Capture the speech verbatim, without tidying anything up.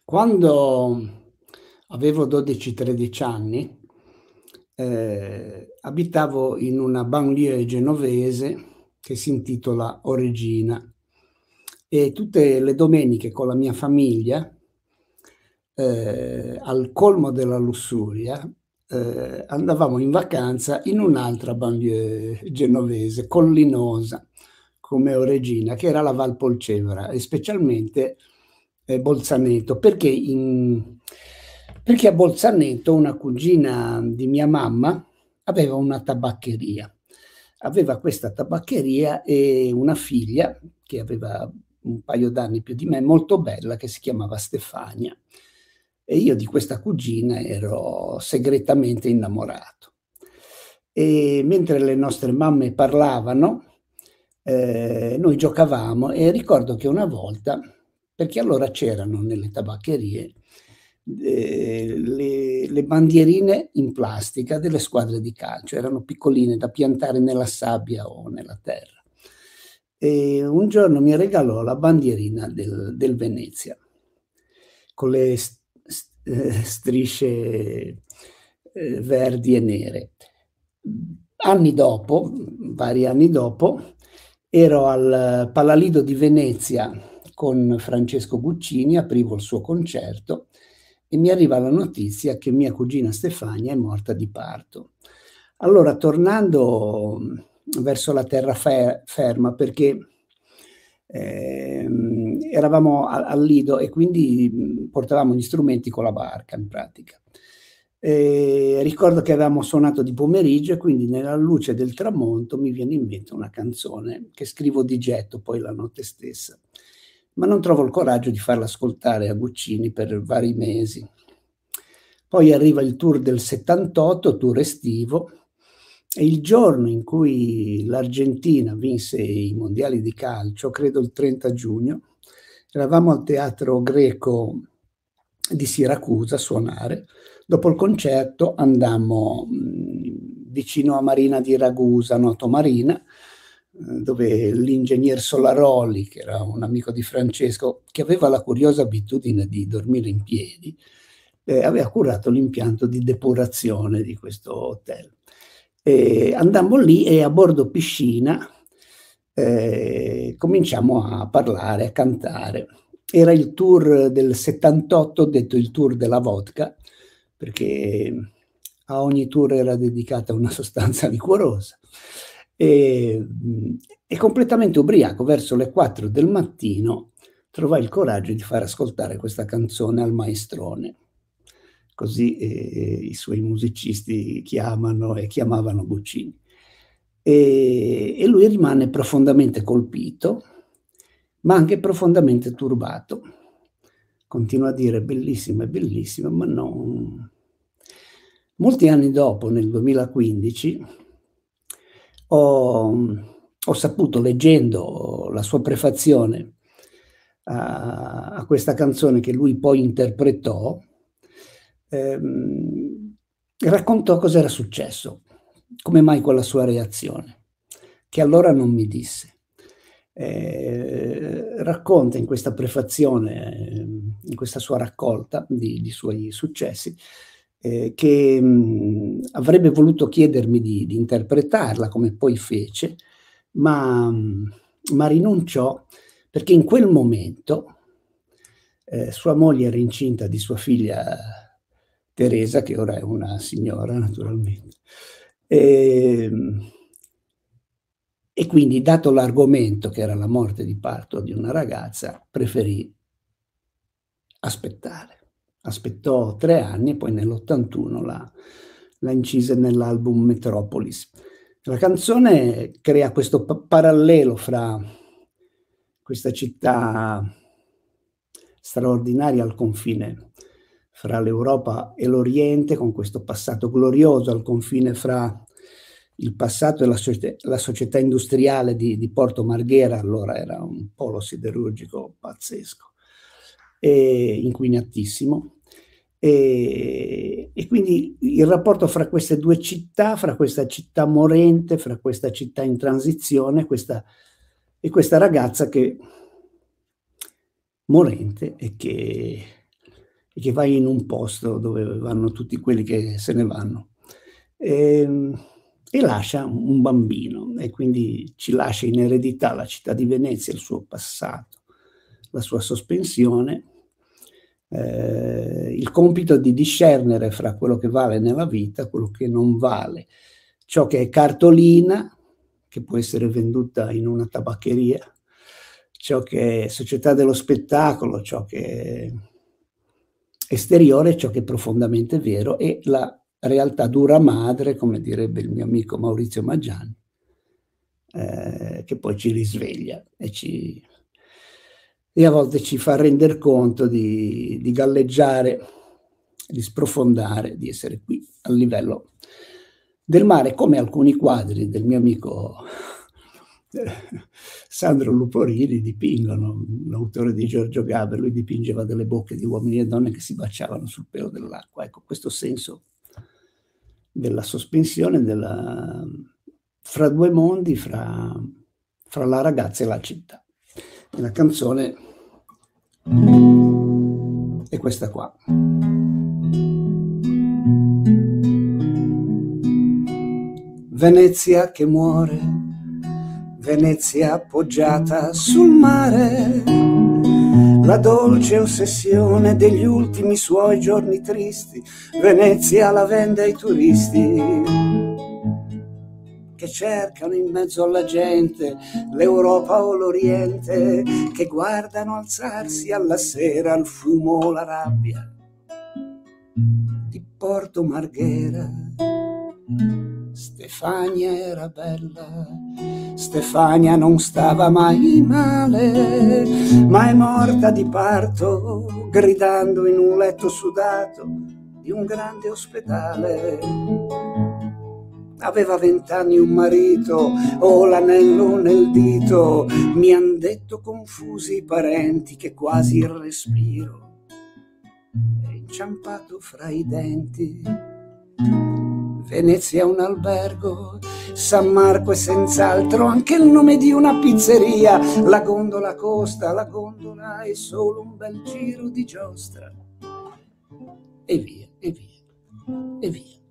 Quando avevo dodici tredici anni, ehm, abitavo in una banlieue genovese che si intitola Oregina e tutte le domeniche con la mia famiglia, ehm, al colmo della lussuria, ehm, andavamo in vacanza in un'altra banlieue genovese, collinosa come Oregina, che era la Val Polcevera e specialmente, ehm, Bolzaneto, perché in perché a Bolzaneto una cugina di mia mamma aveva una tabaccheria. Aveva questa tabaccheria e una figlia che aveva un paio d'anni più di me, molto bella, che si chiamava Stefania. E io di questa cugina ero segretamente innamorato. E mentre le nostre mamme parlavano, ehm, noi giocavamo e ricordo che una volta perché allora c'erano nelle tabaccherie, ehm, le le bandierine in plastica delle squadre di calcio, erano piccoline da piantare nella sabbia o nella terra. E un giorno mi regalò la bandierina del del Venezia con le s s ehm, strisce, ehm, verdi e nere. Mhmm, anni dopo, mhmm, vari anni dopo, ero al Palalido di Venezia con Francesco Guccini, aprivo il suo concerto e mi arriva la notizia che mia cugina Stefania è morta di parto. Allora tornando, mhmm, verso la terrafe ferma perché, ehm, eravamo a al lido e quindi, mhmm, portavamo gli strumenti con la barca in pratica. Ehm, ricordo che avevamo suonato di pomeriggio e quindi nella luce del tramonto mi viene in mente una canzone che scrivo di getto poi la notte stessa, ma non trovo il coraggio di farla ascoltare a Guccini per vari mesi. Poi arriva il tour del 'settantotto, tour estivo, e il giorno in cui l'Argentina vinse i mondiali di calcio, credo il trenta giugno, eravamo al Teatro Greco di Siracusa a suonare. Dopo il concerto andammo, mhmm, vicino a Marina di Ragusa, Noto Marina, uhm, dove l'ingegner Solaroli, che era un amico di Francesco, che aveva la curiosa abitudine di dormire in piedi, ehm, aveva curato l'impianto di depurazione di questo hotel. E andammo lì e a bordo piscina, ehm, cominciamo a parlare, a cantare. Era il tour del 'settantotto, detto il tour della vodka, perché a ogni tour era dedicata una sostanza liquorosa. Ehm, e completamente ubriaco, verso le quattro del mattino, trovai il coraggio di far ascoltare questa canzone al maestrone. Così, ehm, i suoi musicisti chiamano e chiamavano Guccini. Ehm, e lui rimane profondamente colpito, ma anche profondamente turbato. Continua a dire: "Bellissima, è bellissima", ma non molti anni dopo, nel duemilaquindici, ho mhmm, ho saputo leggendo la sua prefazione a a questa canzone che lui poi interpretò, ehm, raccontò cos'era successo, come mai quella sua reazione, che allora non mi disse. Ehm, racconta in questa prefazione, ehm, in questa sua raccolta di di suoi successi, ehm, che, mhmm, avrebbe voluto chiedermi di di interpretarla, come poi fece, ma mhmm, ma rinunciò perché in quel momento, ehm, sua moglie era incinta di sua figlia Teresa, che ora è una signora naturalmente. Ehm e quindi, dato l'argomento che era la morte di parto di una ragazza, preferì aspettare. Aspettò tre anni e poi nell'ottantuno l'ha l'ha incise nell'album Metropolis. La canzone crea questo pa parallelo fra questa città straordinaria al confine fra l'Europa e l'Oriente, con questo passato glorioso al confine fra il passato e la socie la società industriale di di Porto Marghera, allora era un polo siderurgico pazzesco, e inquinatissimo. Ehm, e quindi il rapporto fra queste due città, fra questa città morente, fra questa città in transizione, questa e questa ragazza che morente e che e che vai in un posto dove vanno tutti quelli che se ne vanno, ehm, e lascia un bambino, e quindi ci lascia in eredità la città di Venezia, il suo passato, la sua sospensione, ehm, il compito di discernere fra quello che vale nella vita, quello che non vale, ciò che è cartolina, che può essere venduta in una tabaccheria, ciò che è società dello spettacolo, ciò che è esteriore, ciò che è profondamente vero, e la realtà dura madre, come direbbe il mio amico Maurizio Maggiani, ehm, che poi ci risveglia e ci e a volte ci fa render conto di di galleggiare, di sprofondare, di essere qui al livello del mare, come alcuni quadri del mio amico Sandro Luporini dipingono, l'autore di Giorgio Gaber. Lui dipingeva delle bocche di uomini e donne che si baciavano sul pelo dell'acqua. Ecco, questo senso della sospensione, della fra due mondi, fra fra la ragazza e la città. E la canzone è questa qua. Venezia che muore, Venezia appoggiata sul mare, la dolce ossessione degli ultimi suoi giorni tristi, Venezia la vende ai turisti che cercano in mezzo alla gente l'Europa o l'Oriente, che guardano alzarsi alla sera il fumo o la rabbia di Porto Marghera. Stefania era bella, Stefania non stava mai male, ma è morta di parto, gridando in un letto sudato di un grande ospedale. Aveva vent'anni, un marito, o l'anello nel dito, mi han detto confusi i parenti che quasi il respiro è inciampato fra i denti. Venezia è un albergo, San Marco è senz'altro anche il nome di una pizzeria, la gondola costa, la gondola è solo un bel giro di giostra. E via, e via, e via.